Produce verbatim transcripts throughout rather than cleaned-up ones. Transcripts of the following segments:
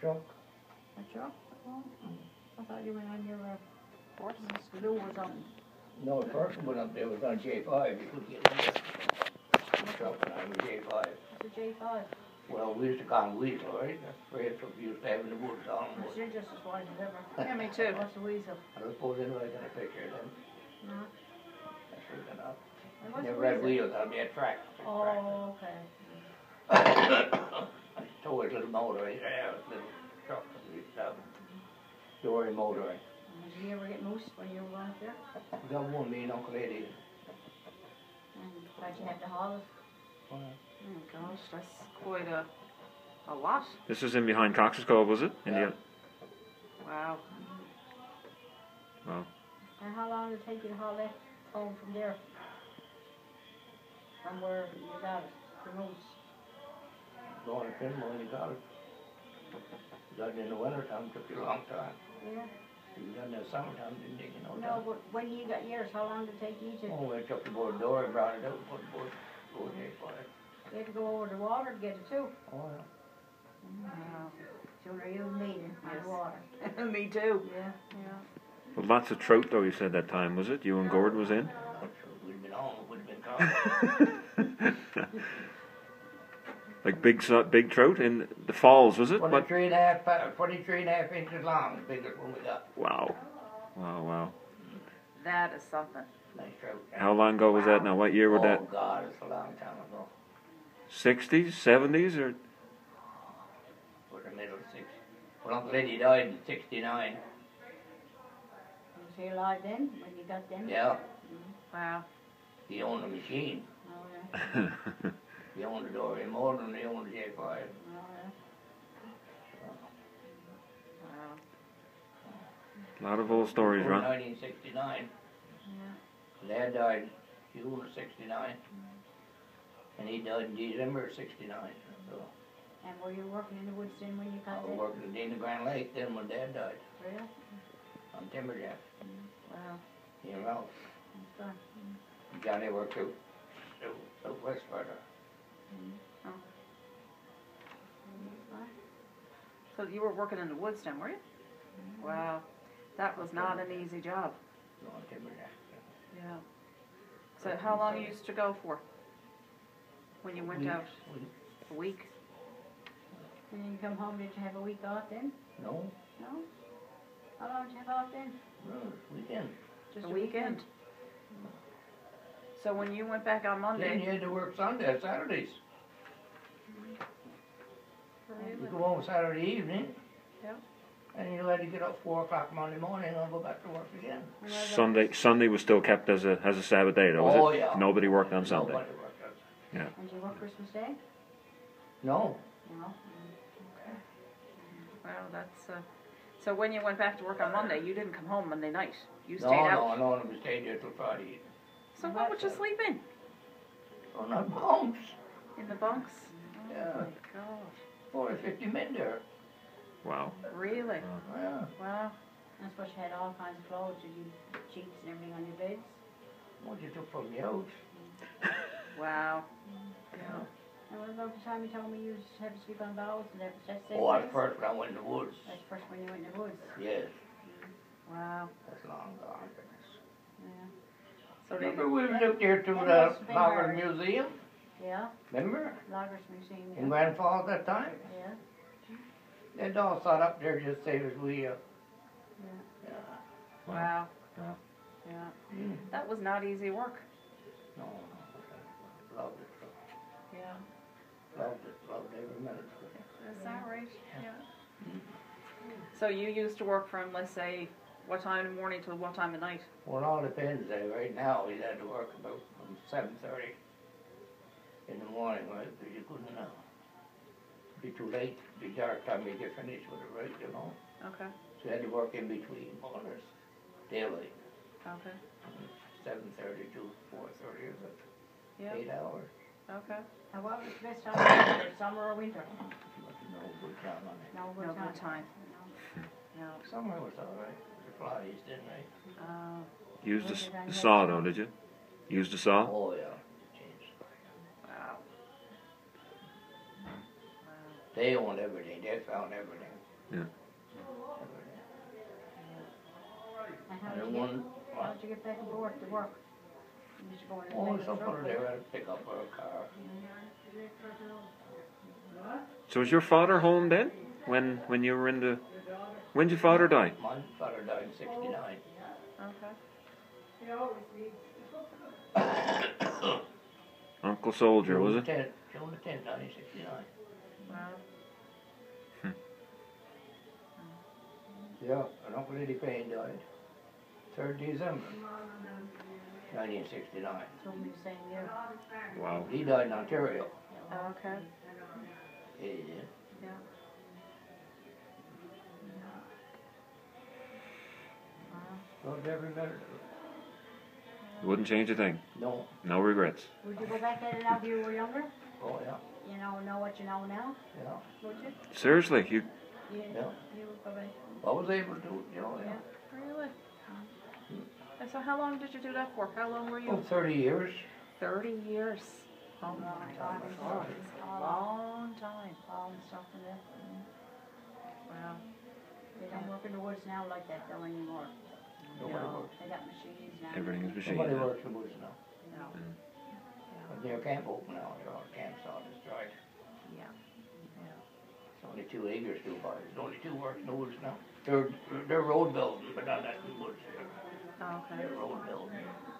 truck. A truck? Oh, I thought you went on your uh, horse glue or something. No, the first one up there was on J five, you couldn't get in there. The truck went on J five. It's a J five. Well, we used to call them weasel, right? That's the phrase we used to have in the woods on them. You're just as wise as ever. Yeah, me too. What's the weasel? I don't suppose anybody got a picture of them. No. That's sure enough. And what's Never the had weasel? wheels on the track. Oh, okay. I told his little motor right there, his little truck that we used to have. Dory motor. Did you ever get moose when you were out there? We got one, me and Uncle Eddie. And why'd you have to haul it? Well, Oh gosh, that's quite a, a lot. This was in behind Cox's Cove, was it? In Yeah. the, Wow. well, And how long did it take you to haul that home from there? From where you got it, the moose? going to Pinmore and you got it. You got it in the winter time, took you a long time. Yeah. You got it in the summertime, didn't take you no No, time. but when you got yours, how long did it take you to? Oh, we took the board door and brought it out and put the board, board J five. You had to go over the water to get it too. Oh, yeah. Wow. Sooner you than me on Yes. the water. Me too. Yeah. Yeah. well, lots of trout though. You said that time, was it? You and Gord was in. We'd have been on, it would have been caught. Like big, so- big trout in the falls, was it? What? Twenty-three and a half, pa- twenty-three and a half inches long, the biggest one we got. Wow, wow, wow. That is something. Nice trout. How long ago was that? Now, what year was that? Oh, God, it's a long time ago. Sixties, seventies, or For the middle six. Well, Uncle Eddie died in sixty-nine. Was he alive then, when you got them? Yeah, Wow. he owned the machine. Oh, yeah. He owned the Dory motor and he owned the J five. Oh, yeah. Wow. a lot of old stories, In Ron. nineteen sixty-nine. Yeah. Dad died June of sixty-nine. And he died in December of sixty-nine. So And were you working in the woods then when you I got was there? working at Dana Grand Lake then when Dad died Really? on Timberjack. Wow. He and Ralph. That's good. And Johnny worked out, out, out west further. Oh. So you were working in the woods then, were you? Wow. That was not an easy job. On Timberjack. Yeah. So how long you used to go for? When you went Weeks. out? Weeks. A week? And then you come home, did you have a week off then? No, No? How long did you have off then? no, it's weekend. Just A weekend. So when you went back on Then you Monday, had to work Sunday, Saturdays. You really? go home Saturday evening. Yeah. And you had to get up four o'clock Monday morning and go back to work again. And what about- Sunday, Sunday was still kept as a as a Sabbath day, though, was Oh, it? yeah. Nobody worked on Sunday. Nobody worked on Sunday. And you work Christmas Day? No, No. Wow, that's, uh, so when you went back to work on Monday, you didn't come home Monday night? You no, stayed no, out? no, no, we stayed there till Friday evening. So what would you sleep in? On our bunks. In the bunks? Oh Yeah. my gosh. Four or fifty men there. Wow. Really? Yeah. Wow. That's what you had all kinds of clothes, you you sheets and everything on your beds. What you took from the house. Wow. Yeah. And what about the time you told me you used to have to sleep on boughs and that, that's the same Oh, place? at first when I went in the woods. That's first when you went in the woods. Yes, Wow. that's long gone. goodness. Yeah. So they, Remember we was out there to That the must have been Logger hard. Museum? Yeah, Remember? Loggers Museum, In yeah. Grand Falls that time? Yeah, They'd all sat up there just same as we, uh, yeah. yeah. wow. Yeah. Yeah. Mm. That was not easy work. No, no, loved it, Yeah. loved it, loved every minute of it. Is that right? Yeah. So you used to work from, let's say, what time in the morning till what time at night? Well, it all depends, eh, right now, he's had to work about from seven thirty in the morning, right, because you couldn't, uh, be too late, be dark time you get finished with it, right, you know? Okay. So you had to work in between orders, daily, Okay. seven thirty to four thirty, is it? Yeah. Eight hours. And Okay. what was the best time of year, summer or winter? No good time on it. No good No time. good time. No. No. Summer was all right, the flies, didn't they? Uh, Used the, s- the saw, though, did you? Used the saw? Oh, yeah, changed. wow. Wow. They owned everything, they found everything. Yeah. And how And did then you one, get, how did you get back and forth to work? Did you go in oh, the back some of the truck? point there, I'd pick up our car. So was your father home then? When when you were in the when did your father die? My father died in sixty-nine. Okay. Uncle Soldier, was it? tenth, June the tenth, nineteen sixty-nine. Wow. Yeah, and Uncle Eddie Payne died, third December, nineteen sixty-nine. Told me the same year. Wow. He died in Ontario. Okay. Yeah, he did. Yeah. Loved every minute of it. You wouldn't change a thing. No, No regrets. Would you go back at it now if you were younger? oh, yeah, You know, know what you know now? yeah, Would you? Seriously, you Yeah. yeah. You would go back. I was able to, you know, yeah. Really? And so how long did you do that for? How long were Oh, you? thirty years. Thirty years. Oh Long my time. God. It's a long time. All the stuff in there. Wow. They don't work in the woods now like that though anymore. Nobody No. works. They got machines now. everything is machine. Nobody now. works in the woods now. No. But their camp open now, their own camp's all destroyed. Yeah. There's only two acres to buy, there's only two works in the woods now. They're, they're road building, but not that in the woods there. Okay. They're road building.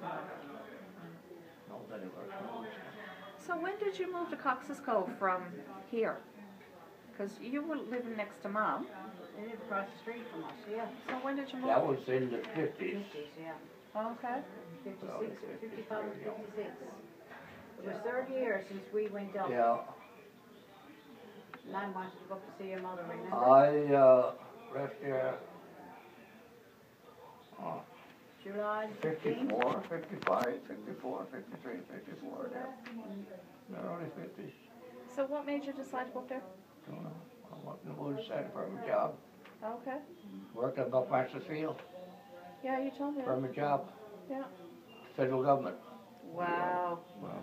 Nobody works in the woods now. So when did you move to Cox's Cove from here? Because you were living next to Mom. They live across the street from us, yeah. So when did you move? That was in the fifties. Fifties, yeah. Okay. Fifty-six, fifty-five and fifty-six. It was thirty years since we went up. Yeah, And I wanted to go up to see your mother, remember? I, uh, left there, uh, July fifteenth? fifty-four, fifty-five, fifty-four, fifty-three, fifty-four, there. The early fifties. So what made you decide to go up there? Don't know. I worked in the woods, had a permanent job. Okay. Worked up Buck Mastersfield, Yeah, you told me that. permanent job, Yeah. federal government. Wow. Wow.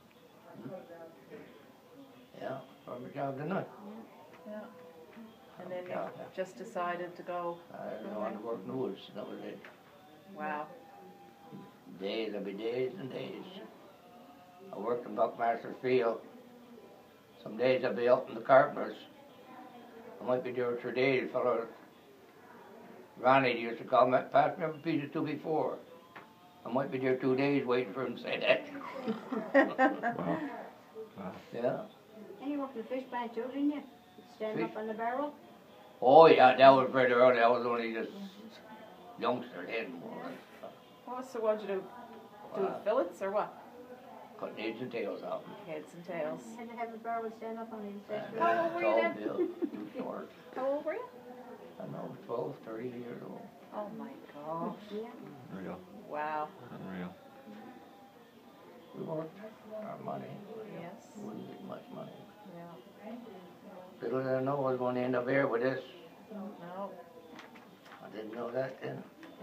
Yeah, permanent job, didn't I? Yeah. And then you Yeah. just decided to go. I didn't want to work in the woods, that was it. Wow. Days, there'd be days and days. I worked in Buckmaster's Field. Some days I'd be out in the carpenters. I might be there for days. Fellow Ronnie used to call me, pass me a piece of two before. I might be there two days waiting for him to say that. Wow. Wow. Yeah. And you worked in the fish plant too, didn't you? Standing Fish- up on the barrel? Oh yeah, that was pretty early. I was only just youngster then. More or less. What, so what'd you do? Do Wow. fillets or what? Cutting heads and tails out. Heads and tails. Had to have the barrel stand up on the And, fish How uh, old were you tall then? build, too short. How old were you? I don't know, twelve, thirty years old. Oh my gosh. Yeah. Unreal. Wow. Unreal. We worked our money. Yes. We wouldn't get much money. Yeah. Little did I know I was going to end up here with this. No. I didn't know that then.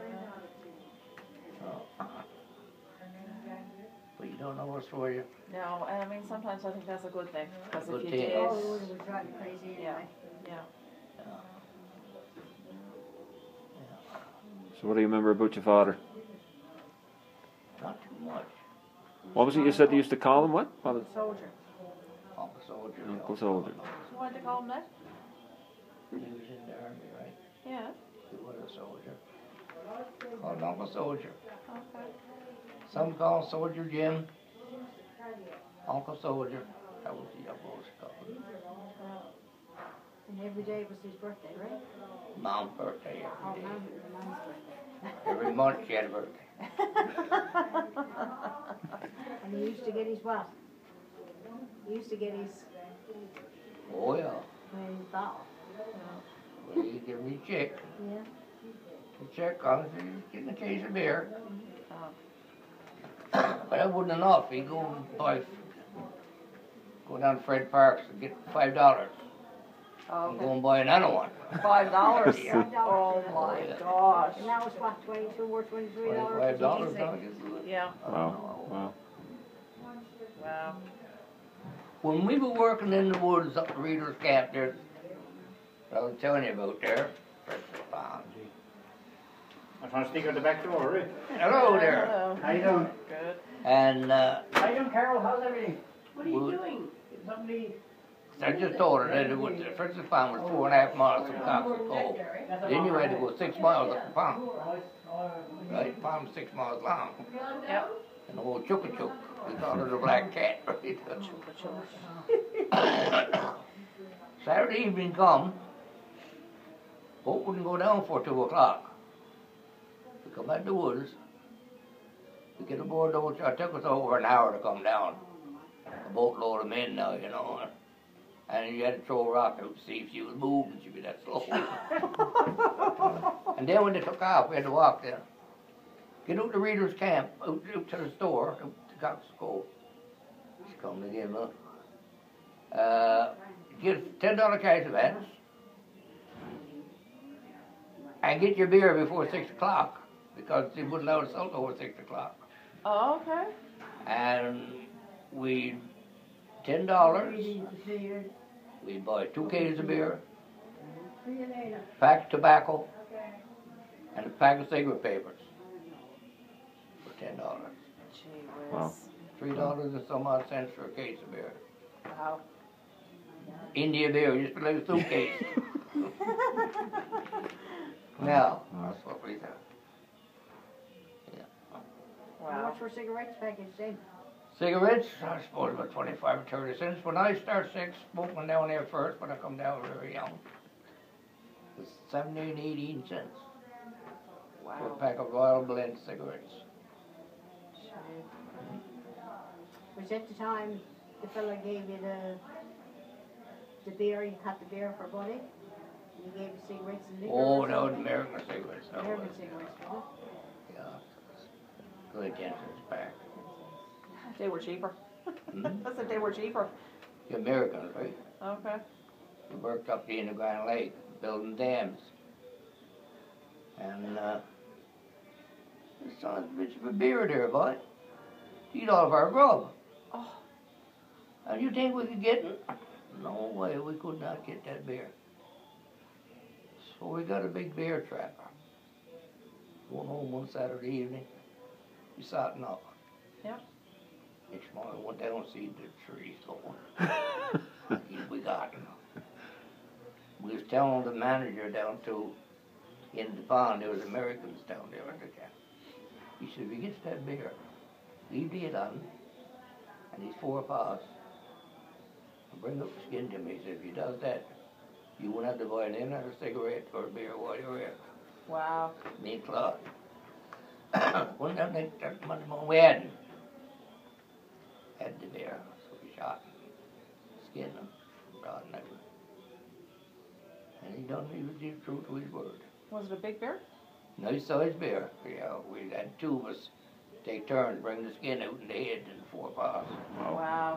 So, but you don't know what's for you. No, and I mean sometimes I think that's a good thing because if Good you thing. did, Oh, it would drive me crazy yeah, anyway. yeah. Yeah. So what do you remember about your father? Not too much. What was it you said they used to call him? What? Father? Soldier. Uncle Soldier. Uncle Soldier. So why did they call him that? He was in the army, right? Yeah. He was a soldier. Called Uncle Soldier. Okay. Some call him Soldier Jim. Uncle Soldier. That was the youngest couple. And every day was his birthday, right? Mom's birthday Oh, every day. mine, mine's birthday. Every month she had a birthday. And he used to get his what? He used to get his, Oh yeah. when he bought. Well, he give me a check. Yeah. A check on it, he's getting a case of beer. Oh. But that wasn't enough. He go and buy, go down to Fred Parks and get five dollars. Oh, And okay. go and buy another one. Five dollars. Yeah. Oh my gosh. And that was what, twenty-two or twenty-three dollars? Twenty-five dollars now, I guess. Yeah. Wow. Wow. Wow. When we were working in the woods up at Reader's Camp, there's I was telling you about there, Fred's Pond. I found a stick at the back door, right? Hello there. Hello. How you doing? Good. And, uh, How you doing, Carol? How's everything? What are you Well- doing? Somebody... I just told her that it was, Fred's Pond was four and a half miles from Cox's Cove. Then you had to go six miles up the pond. Right, the pond was six miles long. Yep. And the old Chukka-Chuk, we called her the black cat, right? Saturday evening come, boat wouldn't go down for two o'clock. We come out the woods, we get aboard the boat, it took us over an hour to come down. A boatload of men now, you know, and you had to throw a rock out to see if she was moving, she'd be that slow. And then when they took off, we had to walk there. Get out to Reader's Camp, out, out to the store, out to Cox's Cove. She's coming again, look. Uh, get ten dollar cash advance and get your beer before six o'clock because they wouldn't allow us out over six o'clock. Oh, okay. And we ten dollars. We buy two cases of beer, pack of tobacco, and a pack of cigarette papers for ten dollars. Gee whiz. Wow. Three dollars and some odd cents for a case of beer. Wow. India beer, you just put it in a suitcase. Now, that's what we do. How Wow. much for cigarettes package then? Cigarettes, I suppose about twenty-five or thirty cents. When I start sick, smoking down there first, when I come down very young, it was seventeen, eighteen cents for a Wow. pack of Royal Blend cigarettes. Gee. Was that the time the fella gave you the, the beer, you cut the beer for Buddy? And he gave you cigarettes and liquor? Oh, or that was something? American cigarettes. That was, American cigarettes, was yeah. Good Jensen's pack. They were cheaper. Hmm? I said they were cheaper. The Americans, right? Okay. We worked up the Underground Lake, building dams. And, uh, this son of a bitch of a beer there, boy. Eat all of our grub. Oh. And you think we could get it? No way, we could not get that beer. So we got a big beer trapper. Going home one Saturday evening. We sat and up. Yep. Next morning, went down and see the trees going. We got them. We was telling the manager down to, in the pond, there was Americans down there at the camp. He said, if he gets that beer, leave the lid on, and these four paws, and bring up the skin to me. He said, if he does that, you won't have to buy an in or a cigarette or a beer while you're here. Wow. Me and Claude. One time they took money when we had him. Had the beer, so we shot him, skinned him, brought him over. And he done, he was the true to his word. Was it a big bear? Nice sized beer. Yeah, we had two of us take turns, bring the skin out in the head and four paws. Wow.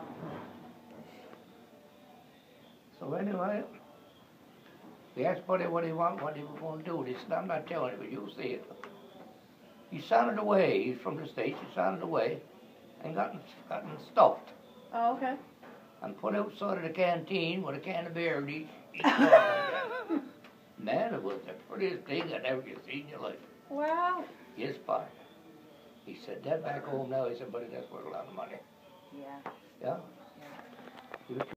So anyway, we asked Buddy what he want, what he was going to do. He said, I'm not telling you, but you'll see it. He sounded away. He's from the States. He sounded away and gotten, gotten stuffed Oh, okay. and put outside of the canteen with a can of beer in each, each jar. Man, it was the prettiest thing I'd ever seen in your life. Wow. Yes, pie. He said, that back home now, he said, buddy, that's worth a lot of money. Yeah. Yeah? He was